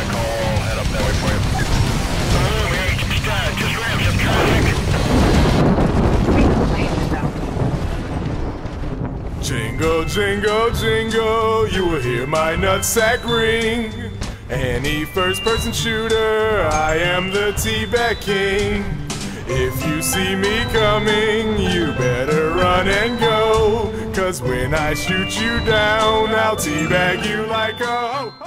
that call. I'll head up that way for you. Just ran some traffic. Jingle, jingle, jingle, you will hear my nutsack ring. Any first-person shooter, I am the T-Bag King. If you see me coming, you better run and go. 'Cause when I shoot you down, I'll teabag you like a ho.